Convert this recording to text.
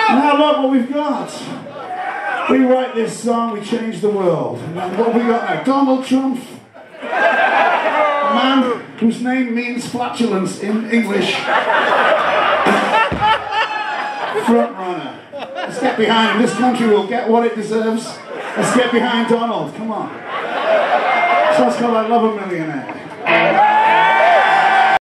Now look what we've got. We write this song, we change the world. And what have we got now? Donald Trump. A man whose name means flatulence in English. Front runner. Let's get behind him. This country will get what it deserves. Let's get behind Donald. Come on. So it's called I Love a Millionaire.